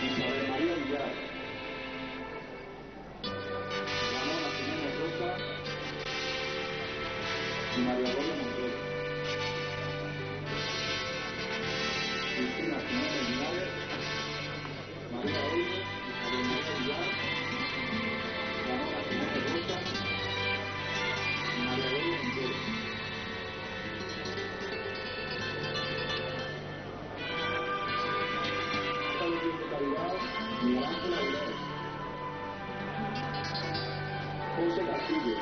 Isabel María Villar, Ramona Jiménez Roca y María Gloria Montero. Cristina Jiménez Linares, María Olmo, Isabel María Villar, Ramona Jiménez Roca y María Gloria Montero. De caridad, Miguel Ángel Aguilar, José Castillo,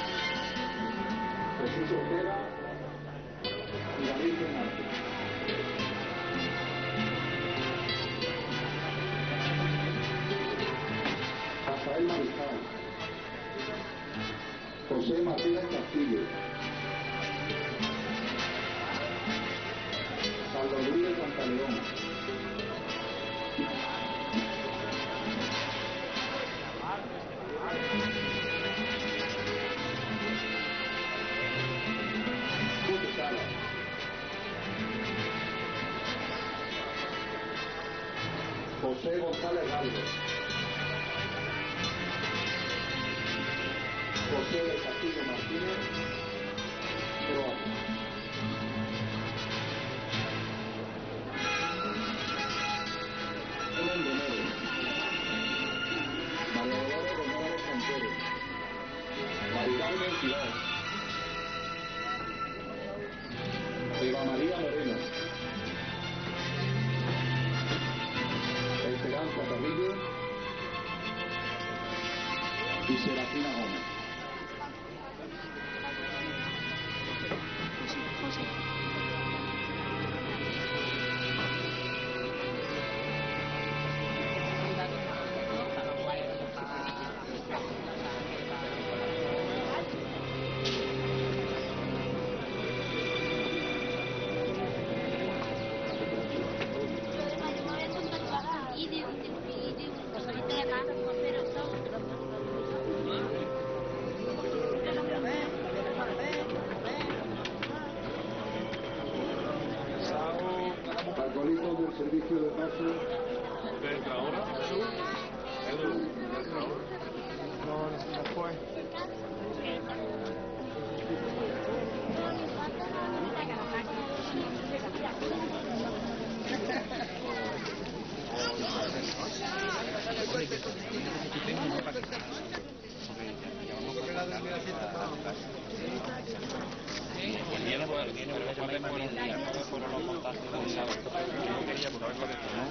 Jesús Ortega y David Fernández. Rafael Mariscal, José Martínez Castillo, Carlos Luis de Pantaleón, José González Galvez, José de Castillo Martínez, Croacia. Helen Romero, María Dolores González Montero, Maricarmen Ciudad, Eva María Moreno, Esperanza Carrillo y Serafina Gómez. Alcohólicos del servicio de paso. ¿Usted entra ahora? ¿Edu? ¿Entra ahora? No fue. Tiene buenos días, por los montajes del sábado. Quería por haberlo visto, ¿no?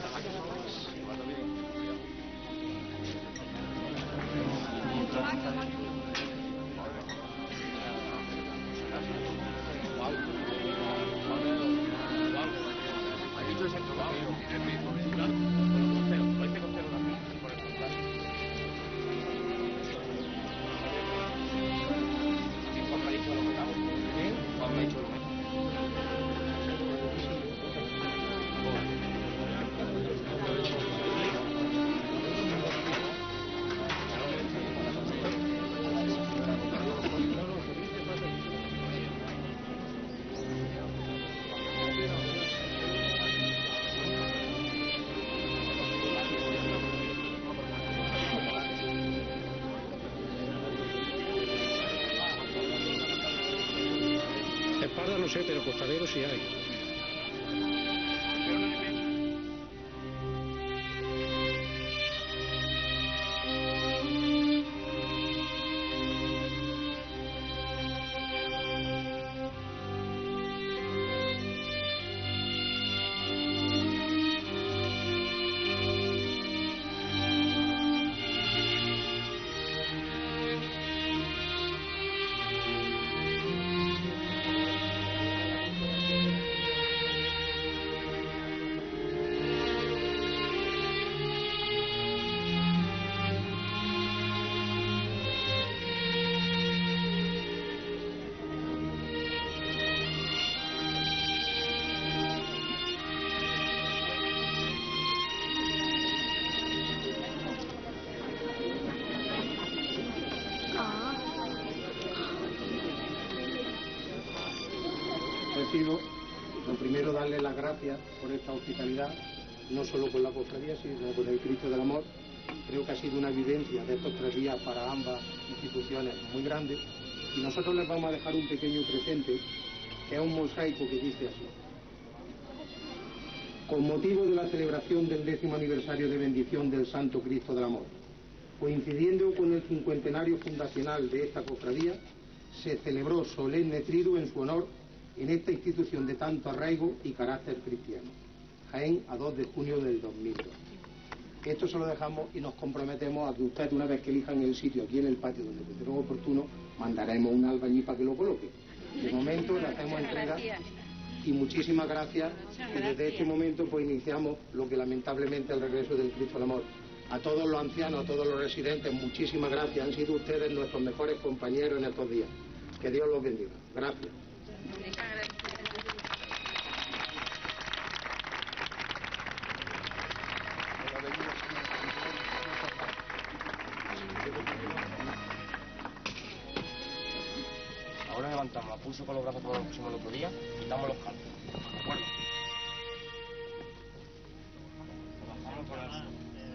Espalda no sé, pero costaleros sí hay. Lo primero, darle las gracias por esta hospitalidad no solo con la cofradía, sino con el Cristo del Amor. Creo que ha sido una vivencia de estos 3 días para ambas instituciones muy grande, y nosotros les vamos a dejar un pequeño presente, que es un mosaico que dice así: con motivo de la celebración del 10º aniversario de bendición del Santo Cristo del Amor, coincidiendo con el 50enario fundacional de esta cofradía, se celebró solemne triduo en su honor en esta institución de tanto arraigo y carácter cristiano. Jaén, a 2 de junio del 2002. Esto se lo dejamos y nos comprometemos a que usted, una vez que elijan el sitio aquí en el patio donde consideren oportuno, mandaremos un albañil para que lo coloque. De momento le hacemos entrega y muchísimas gracias. Y desde este momento pues iniciamos lo que lamentablemente es el regreso del Cristo del Amor. A todos los ancianos, a todos los residentes, muchísimas gracias. Han sido ustedes nuestros mejores compañeros en estos días. Que Dios los bendiga. Gracias. Ahora levantamos a pulso con los brazos como los pusimos el otro día, quitamos los cantos. ¿De acuerdo? Bajamos por la...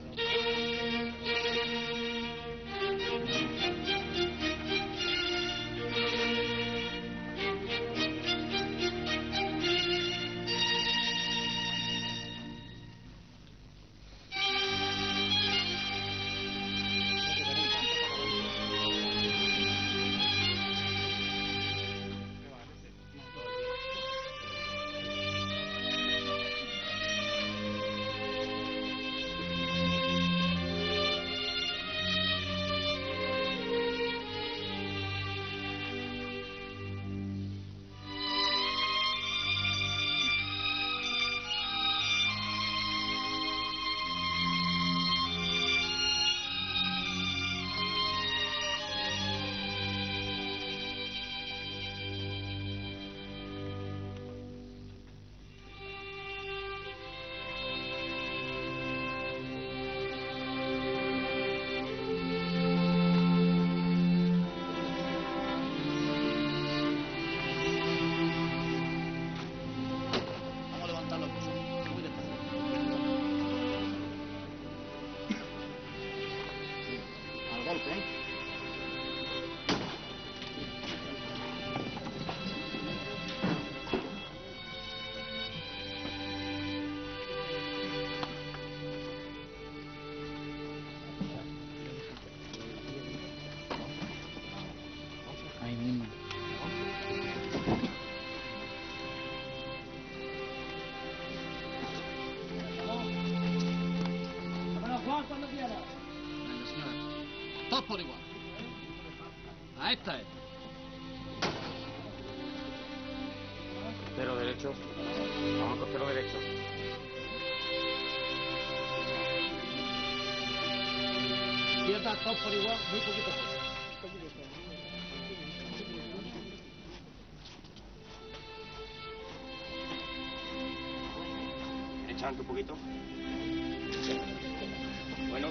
Todos por igual. A esta es. Costero derecho. Vamos, costero derecho. Izquierda, todos por igual, muy poquito por. Echando un poquito. Bueno.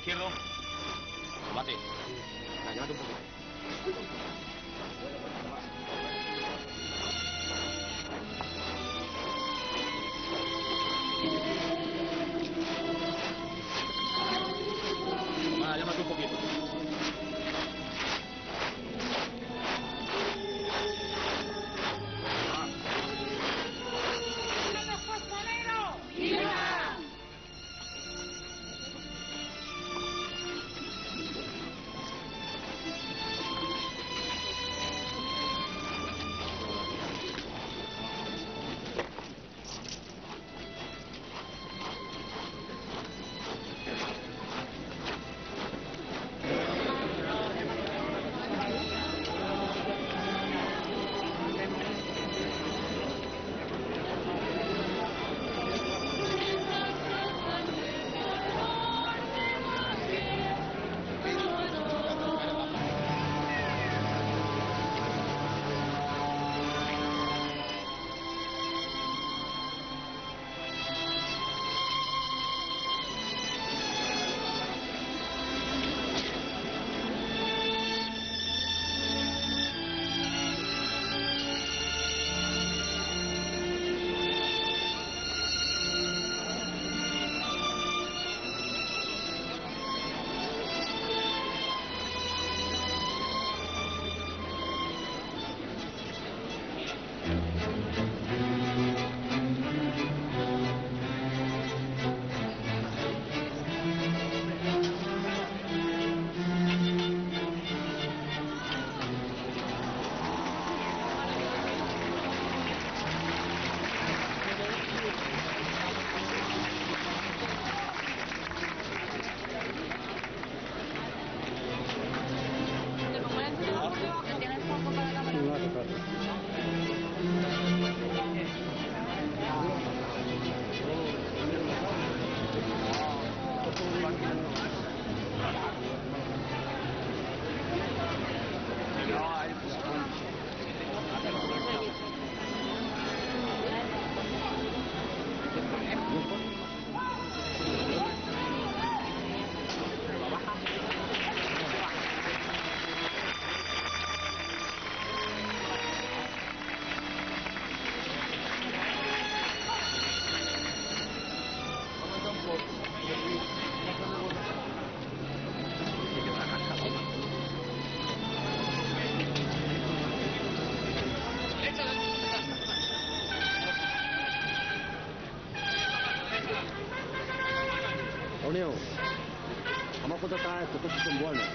izquierdo. Combate. Llévate un poquito. Llámate un poquito. Antonio, vamos a contratar estos cosas son buenos.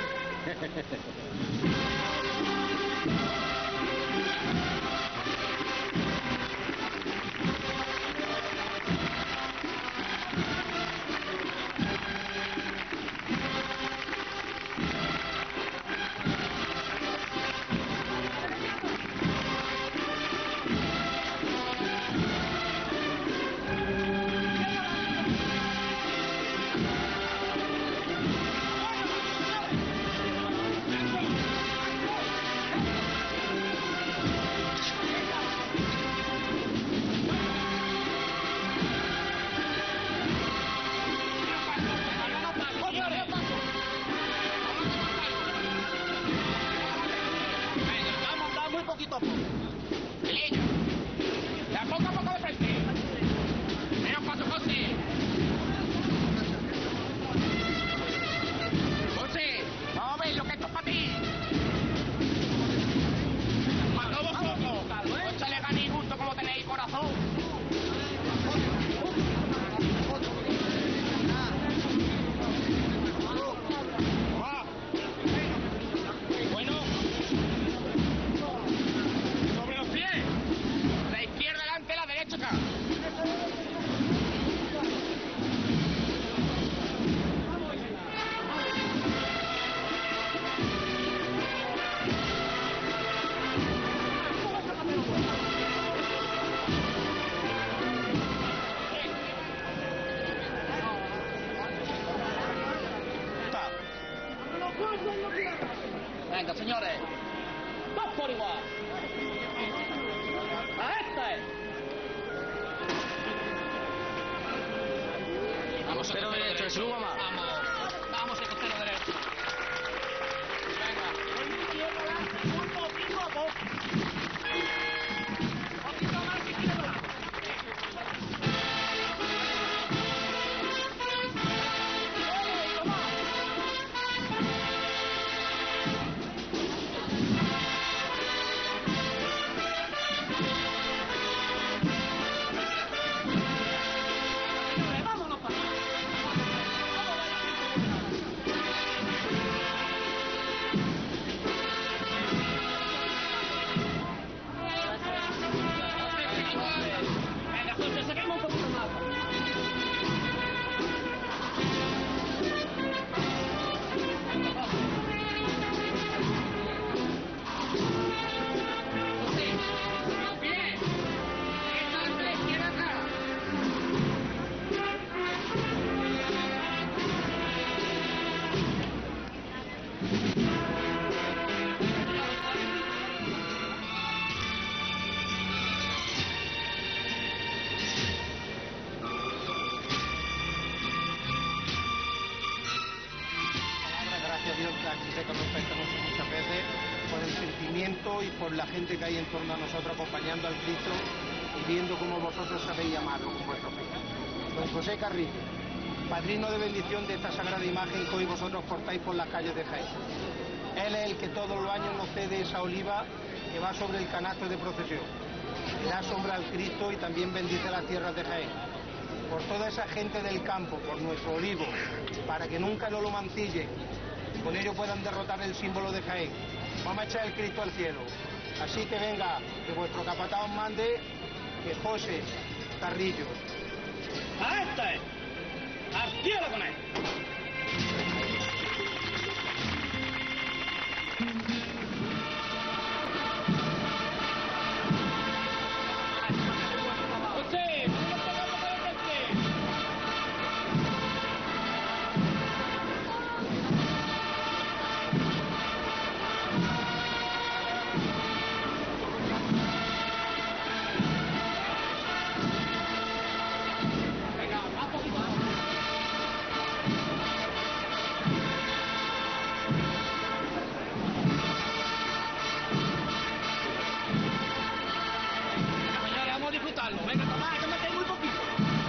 Venga, señores. Dos por igual. ¡A este! Vamos, Pero derecho, suba más. Vamos. aquí sé que nos respetamos muchas veces, por el sentimiento y por la gente que hay en torno a nosotros acompañando al Cristo y viendo cómo vosotros sabéis amarlo con vuestro fe. Don José Carrillo, padrino de bendición de esta sagrada imagen que hoy vosotros portáis por las calles de Jaén. Él es el que todos los años nos cede esa oliva que va sobre el canasto de procesión. Le da sombra al Cristo y también bendice las tierras de Jaén. Por toda esa gente del campo, por nuestro olivo, para que nunca no lo mancillen y con ello puedan derrotar el símbolo de Jaén. Vamos a echar el Cristo al cielo. Así que venga, que vuestro capataz os mande que José Carrillo. ¡A este! ¡Al cielo con él! Venga, Tomás, que me quede muy poquito.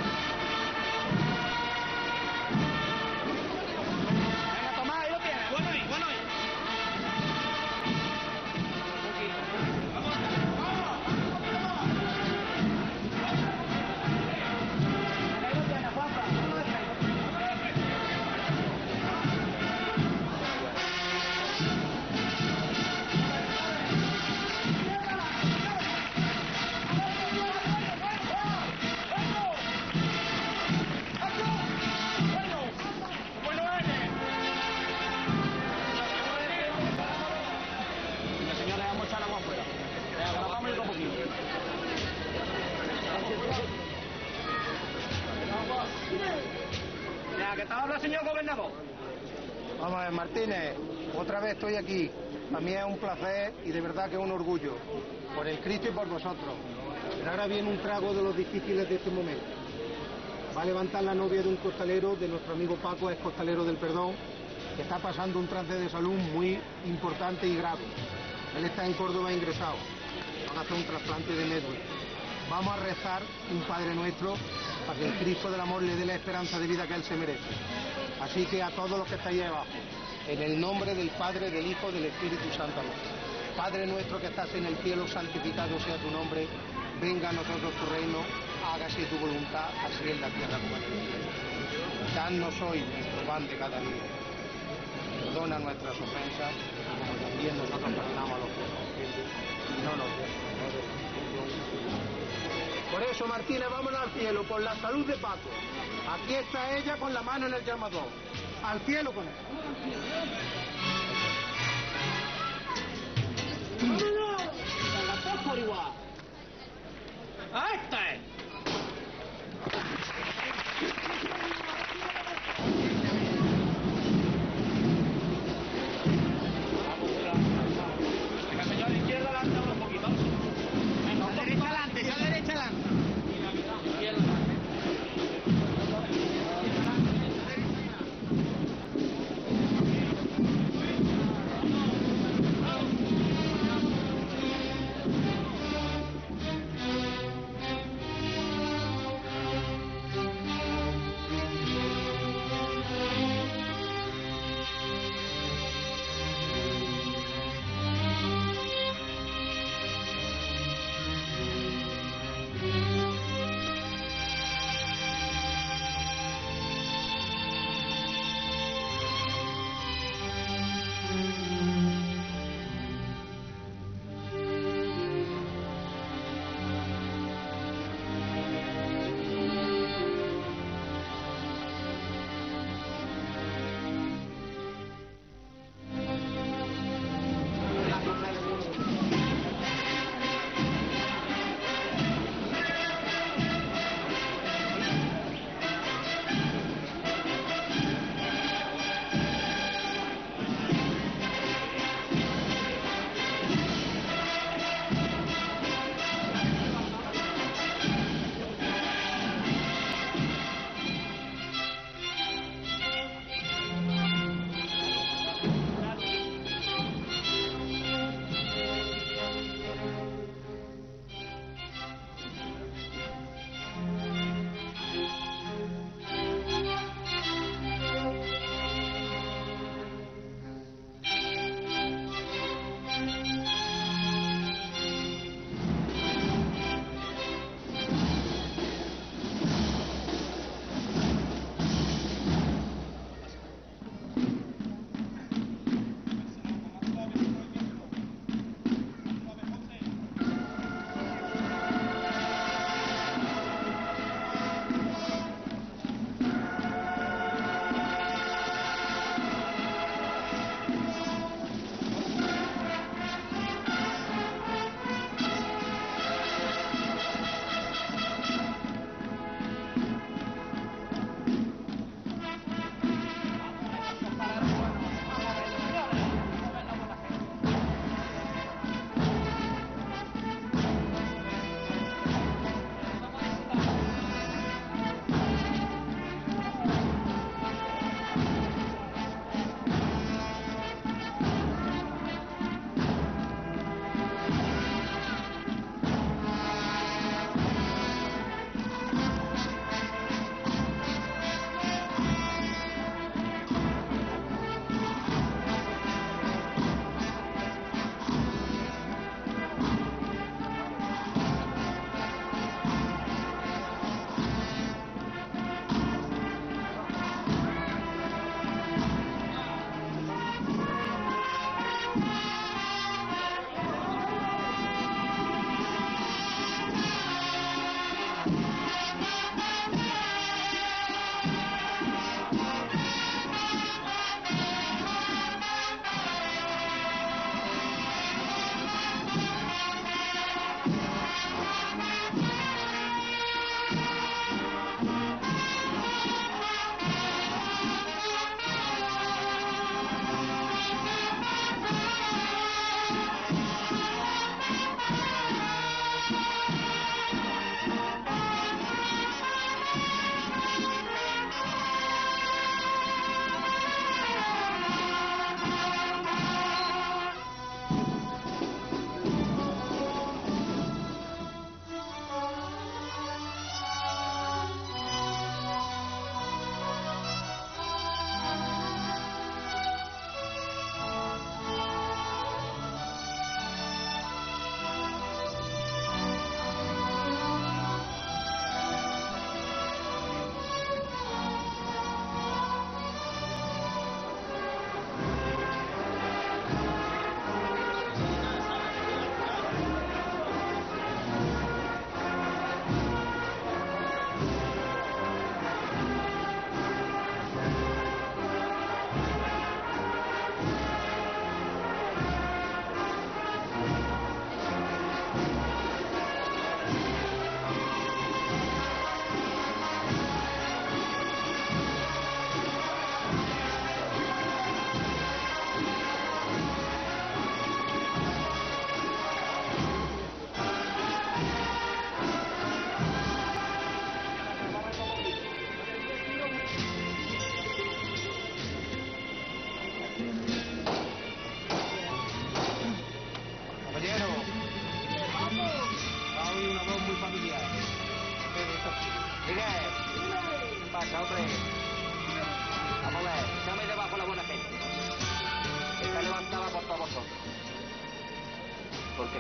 Venga, Tomás, ahí lo tienes. Bueno ahí, bueno ahí. Vamos, ahí lo tienes, Juanpa. Ya, que te habla, señor gobernador. Vamos a ver, Martínez, otra vez estoy aquí. Para mí es un placer y de verdad que es un orgullo. Por el Cristo y por vosotros. Pero ahora viene un trago de los difíciles de este momento. Va a levantar la novia de un costalero, de nuestro amigo Paco, es costalero del Perdón, que está pasando un trance de salud muy importante y grave. Él está en Córdoba ingresado. Van a hacer un trasplante de médula. Vamos a rezar un Padre Nuestro para que el Cristo del Amor le dé la esperanza de vida que Él se merece. Así que a todos los que estáis ahí abajo, en el nombre del Padre, del Hijo, del Espíritu Santo. Padre nuestro que estás en el cielo, santificado sea tu nombre. Venga a nosotros tu reino, hágase tu voluntad, así en la tierra como en el cielo. Danos hoy nuestro pan de cada día. Perdona nuestras ofensas, como también nosotros perdonamos a los que nos ofenden. Y no nos dejes caer en tentación. Por eso, Martínez, vámonos al cielo, por la salud de Paco. Aquí está ella con la mano en el llamador. Al cielo con él. ¡Vámonos! ¡Las dos por igual! ¡A este! Venga, señor, a la izquierda adelante un poquito. Venga, a la derecha adelante, a la derecha adelante. Izquierda adelante.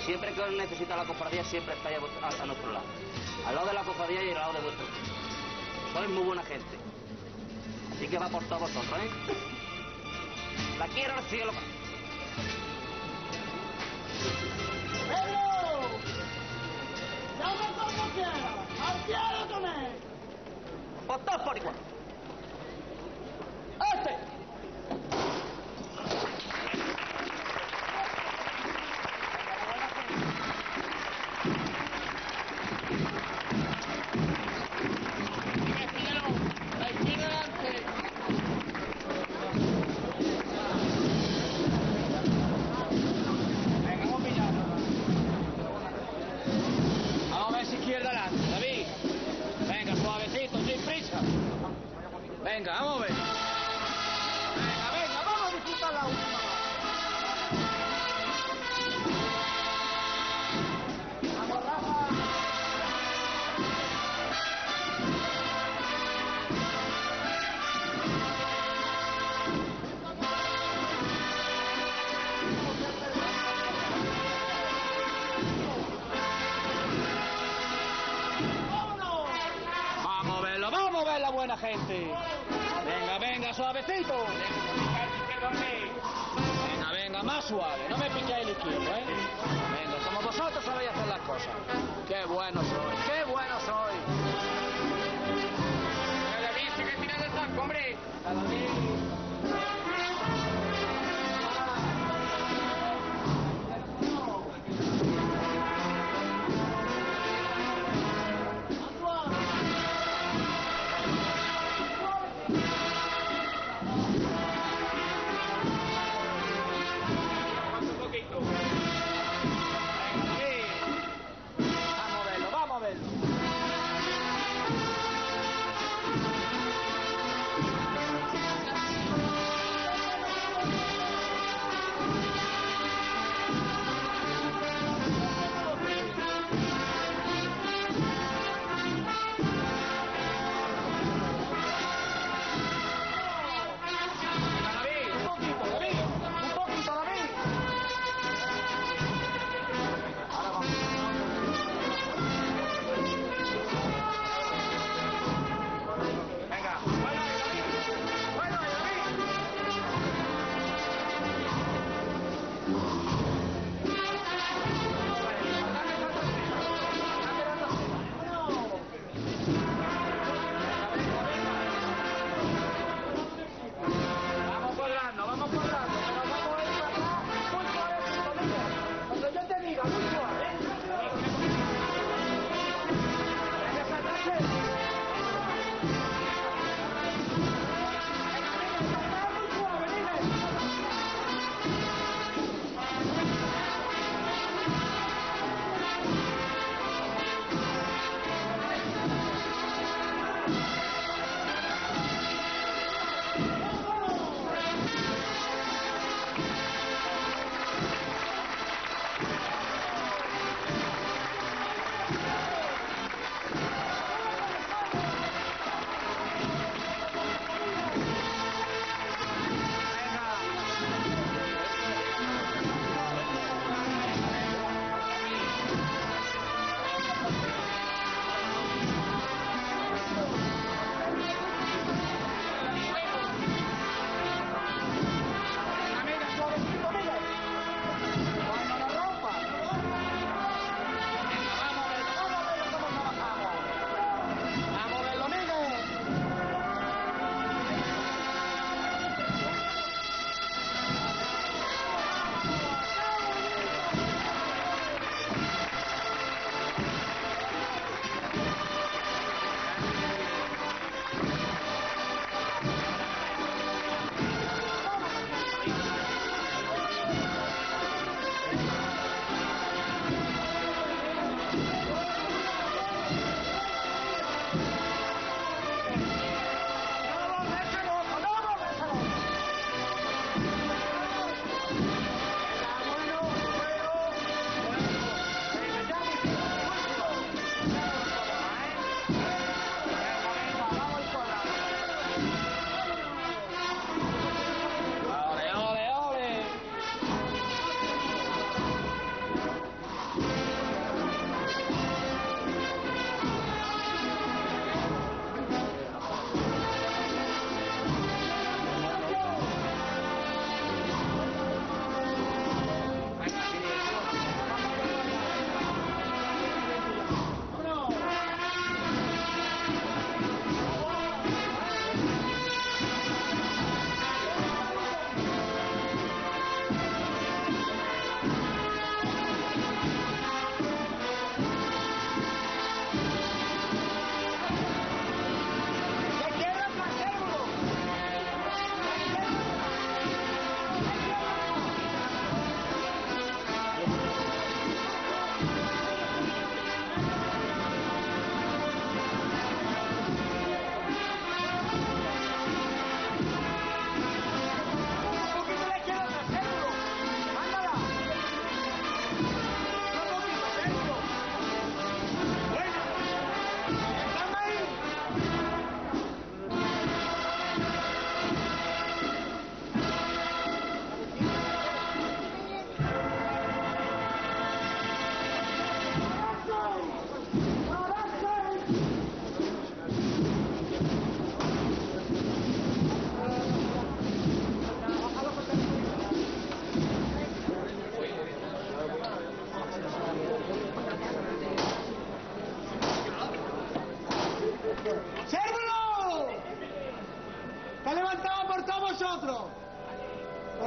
siempre que os necesita la cofradía, siempre estáis a nuestro lado. Al lado de la cofradía y al lado de vuestro equipo. Sois muy buena gente. Así que va por todos vosotros, ¿eh? La quiero al cielo. ¡Pedro! ¡Llama como quiera! ¡Al cielo con él! Pues todos por igual. ¡Este! Vamos a ver si izquierda adelante, David. Venga, suavecito, sin prisa. Venga, vamos a ver. Venga, venga, vamos a disfrutar la última. Vamos, Rafa. Vamos a ver la buena gente. Venga, venga, suavecito. Venga, venga, más suave. No me piquéis el izquierdo, ¿eh? Venga, como vosotros sabéis hacer las cosas. Qué bueno soy, qué bueno soy. Cada día se que tirar el saco, hombre. Cada día. Vamos a verlo.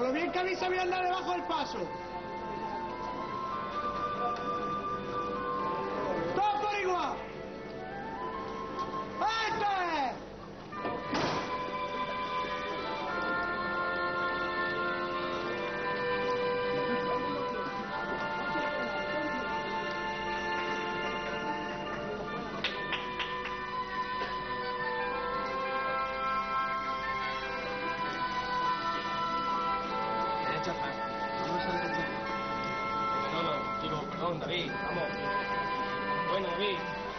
Con lo bien que a mí sabía andar debajo del paso. ¡Todo por igual! ¡Este! Derecha atrás. No, digo, perdón, David, vamos. Bueno, David.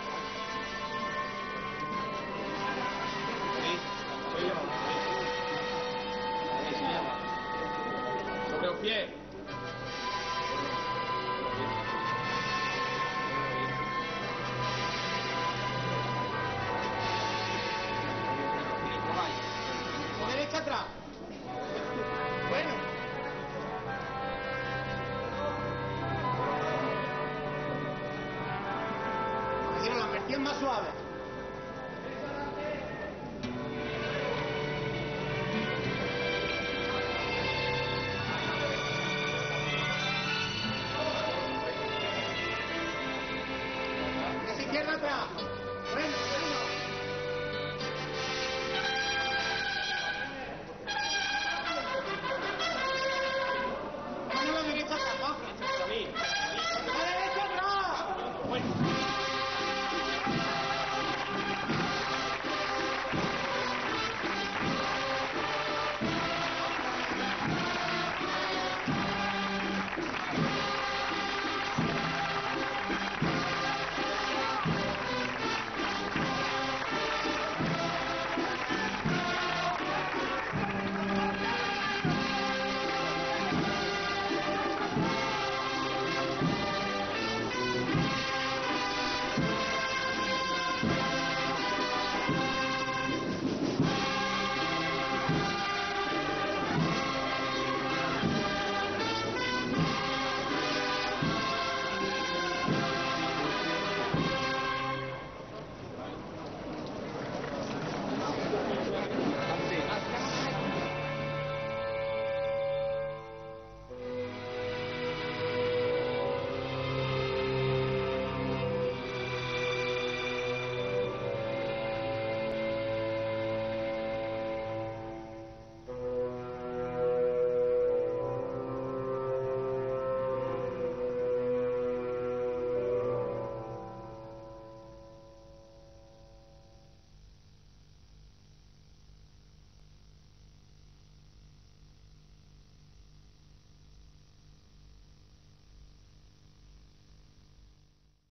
David, soy yo. David, soy yo. Sobre los pies. Derecha atrás. Bueno. Imagino la versión más suave. Esa izquierda atrás.